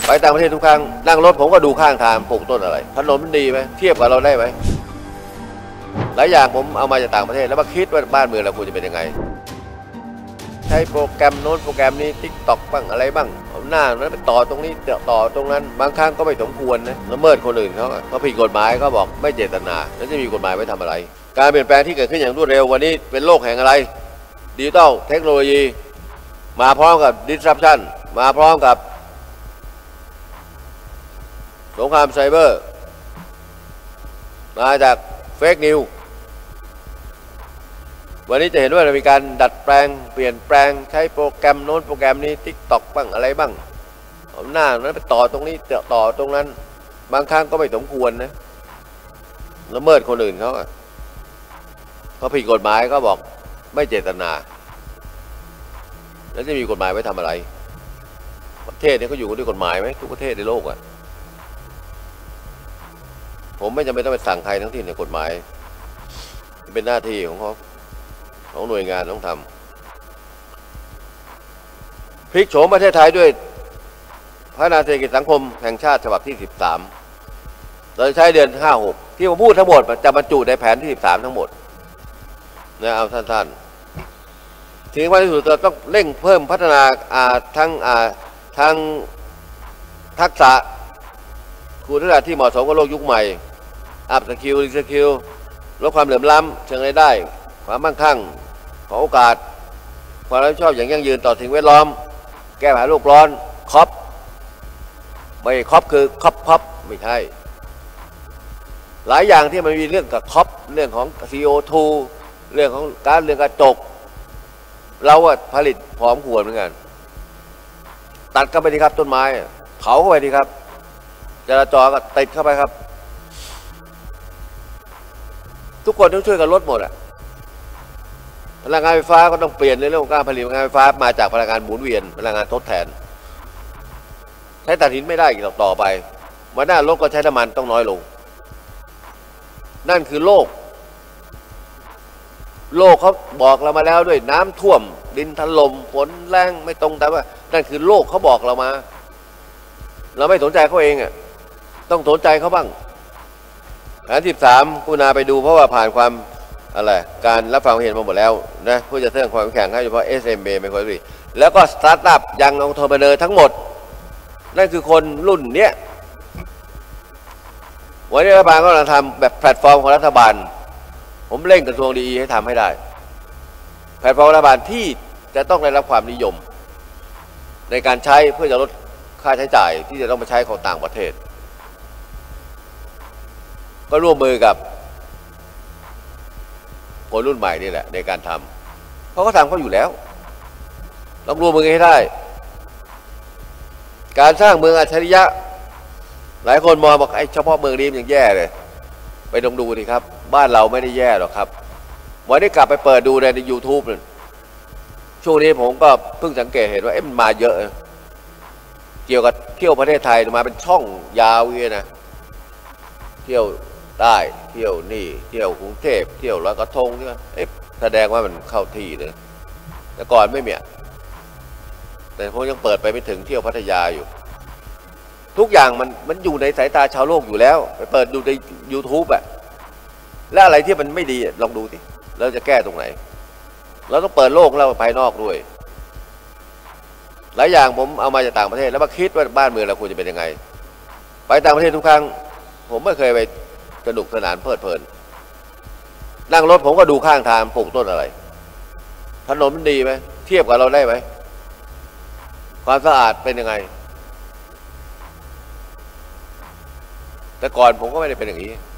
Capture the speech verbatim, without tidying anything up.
ไปต่างประเทศทุกครั้งนั่งรถผมก็ดูข้างทางปลูกต้นอะไรถนนมันดีไหมเทียบกับเราได้ไหมหลายอย่างผมเอามาจากต่างประเทศแล้วมาคิดว่าบ้านเมืองเราควรจะเป็นยังไงใช้โปรแกรมโน้นโปรแกรมนี้ทิกตอกบ้างอะไรบ้างเอาหน้าแล้วไปต่อตรงนี้ต่อตรงนั้นบางครั้งก็ไม่สมควรนะละเมิดคนอื่นเขาเขาผิดกฎหมายเขาบอกไม่เจตนาแล้วจะมีกฎหมายไว้ทำอะไรการเปลี่ยนแปลงที่เกิดขึ้นอย่างรวดเร็ววันนี้เป็นโลกแห่งอะไรดิจิตอลเทคโนโลยีมาพร้อมกับ disruption มาพร้อมกับสงครามไซเบอร์มาจากเฟกนิววันนี้จะเห็นว่ามีการดัดแปลงเปลี่ยนแปลงใช้โปรแกรมโน้นโปรแกรมนี้ทิกตอกบ้างอะไรบ้างเอาหน้านั้นไปต่อตรงนี้ต่อตรงนั้นบางครั้งก็ไม่สมควรนะละเมิดคนอื่นเขาเขาผิดกฎหมายเขาบอกไม่เจตนาแล้วจะมีกฎหมายไว้ทำอะไรประเทศนี้เขาอยู่ด้วยกฎหมายไหมทุกประเทศในโลกอ่ะผมไม่จำเป็นต้องไปสั่งใครทั้งที่ในกฎหมายเป็นหน้าที่ของเขาของหน่วยงานต้องทำพลิกโฉมประเทศไทยด้วยพัฒนาเศรษฐกิจสังคมแห่งชาติฉบับที่สิบสามเราใช้เดือนห้าหกที่ผมพูดทั้งหมดจะบรรจุในแผนที่สิบสามทั้งหมดนะเอาสั้นๆทีนี้ว่าที่สุดเราต้องเร่งเพิ่มพัฒนาทั้งทั้งทักษะคุณทักษะที่เหมาะสมกับโลกยุคใหม่อัพสกิลรีสกิลลดความเหลื่อมล้ำเชิงรายได้ความมั่งคั่งของโอกาสความรับผิดชอบอย่างยั่งยืนต่อสิ่งแวดล้อมแก้ปัญหาโลกร้อนคอปไม่คอปคือคอปคอปไม่ใช่หลายอย่างที่มันมีเรื่องกับคอปเรื่องของ ซี โอ ทู เรื่องของการเรื่องกระจกเราอะผลิตพร้อมควรเหมือนกันตัดเข้าไปดีครับต้นไม้เผาเข้าไปดีครับจราจรก็ติดเข้าไปครับทุกคนต้องช่วยกันลดหมดอะพลังงานไฟฟ้าก็ต้องเปลี่ยนในเรื่องของการผลิตพลังงานไฟฟ้ามาจากพลังงานหมุนเวียนพลังงานทดแทนใช้ถ่านหินไม่ได้อีกต่อไปวันหน้ารถก็ใช้น้ำมันต้องน้อยลงนั่นคือโลกโลกเขาบอกเรามาแล้วด้วยน้ำท่วมดินถล่มฝนแรงไม่ตรงแต่ว่านั่นคือโลกเขาบอกเรามาเราไม่สนใจเขาเองอ่ะต้องสนใจเขาบ้างแผนที่สิบสามคุณาไปดูเพราะว่าผ่านความอะไรการรับฟังเห็นมาหมดแล้วนะเพื่อจะเสริมความแข็งให้เฉพาะ เอส เอ็ม อี ไม่ค่อยดีแล้วก็สตาร์ทอัพยังองค์ทอมเบเนอร์ทั้งหมดนั่นคือคนรุ่นเนี้ยวันนี้รัฐบาลก็กำลังทำแบบแพลตฟอร์มของรัฐบาลผมเร่งกระทรวงดีให้ทำให้ได้แพลตฟอร์มรัฐบาลที่จะต้องได้รับความนิยมในการใช้เพื่อจะลดค่าใช้จ่ายที่จะต้องไปใช้ของต่างประเทศก็ร่วมมือกับคนรุ่นใหม่นี่แหละในการทำเพราะเขาทำเขาอยู่แล้วต้องร่วมมือให้ได้การสร้างเมืองอัจฉริยะหลายคนมองบอกไอ้เฉพาะเมืองนี้มันยังแย่เลยไปลองดูดิครับบ้านเราไม่ได้แย่หรอกครับวันนี้กลับไปเปิดดูใน ยูทูบ เลยช่วงนี้ผมก็เพิ่งสังเกตเห็นว่าเอ๊ะมันมาเยอะเกี่ยวกับเที่ยวประเทศไทยมาเป็นช่องยาวเงี้ยนะเที่ยวใต้เที่ยวนี่เที่ยวกรุงเทพเที่ยวลอยกระทงเนี่ยเอ๊ะแสดงว่ามันเข้าที่เลยแต่ก่อนไม่มีแต่ผมยังเปิดไปไม่ถึงเที่ยวพัทยาอยู่ทุกอย่างมันมันอยู่ในสายตาชาวโลกอยู่แล้วไปเปิดดูใน ยูทูบ อะแล้วอะไรที่มันไม่ดีลองดูสิเราจะแก้ตรงไหนเราต้องเปิดโลกเราภายนอกด้วยหลายอย่างผมเอามาจากต่างประเทศแล้วมาคิดว่าบ้านเมืองเราควรจะเป็นยังไงไปต่างประเทศทุกครั้งผมไม่เคยไปสนุกสนานเพลิดเพลินนั่งรถผมก็ดูข้างทางปลูกต้นอะไรถนนมันดีไหมเทียบกับเราได้ไหมความสะอาดเป็นยังไงแต่ก่อนผมก็ไม่ได้เป็นอย่างนี้